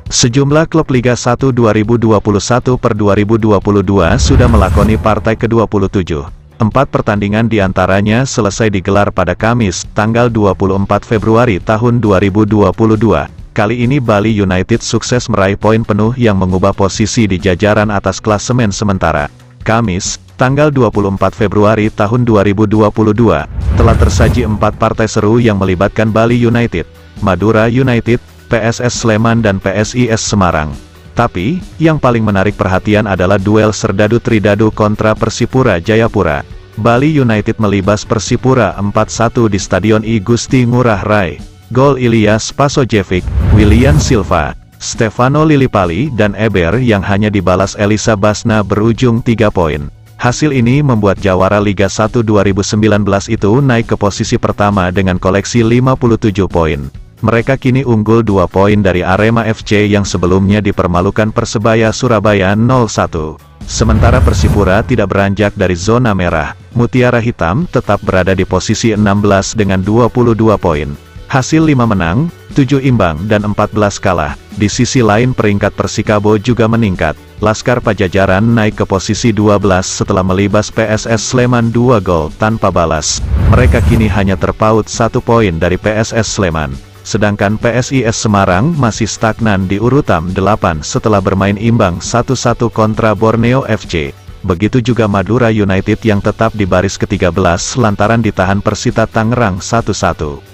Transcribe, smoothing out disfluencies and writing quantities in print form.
Sejumlah klub Liga 1 2021 per 2022 sudah melakoni partai ke-27. 4 pertandingan diantaranya selesai digelar pada Kamis, tanggal 24 Februari tahun 2022. Kali ini Bali United sukses meraih poin penuh yang mengubah posisi di jajaran atas klasemen sementara. Kamis, tanggal 24 Februari tahun 2022, telah tersaji 4 partai seru yang melibatkan Bali United, Madura United, PSS Sleman dan PSIS Semarang. Tapi, yang paling menarik perhatian adalah duel Serdadu Tridadu kontra Persipura Jayapura. Bali United melibas Persipura 4-1 di Stadion I Gusti Ngurah Rai. Gol Ilyas Pasojevic, William Silva, Stefano Lillipali dan Eber yang hanya dibalas Elisa Basna berujung 3 poin. Hasil ini membuat jawara Liga 1 2019 itu naik ke posisi pertama dengan koleksi 57 poin. Mereka kini unggul 2 poin dari Arema FC yang sebelumnya dipermalukan Persebaya Surabaya 0-1. Sementara Persipura tidak beranjak dari zona merah. Mutiara Hitam tetap berada di posisi 16 dengan 22 poin. Hasil 5 menang, 7 imbang dan 14 kalah. Di sisi lain peringkat Persikabo juga meningkat. Laskar Pajajaran naik ke posisi 12 setelah melibas PSS Sleman 2 gol tanpa balas. Mereka kini hanya terpaut 1 poin dari PSS Sleman. Sedangkan PSIS Semarang masih stagnan di urutan 8 setelah bermain imbang 1-1 kontra Borneo FC. Begitu juga Madura United yang tetap di baris ke-13 lantaran ditahan Persita Tangerang 1-1.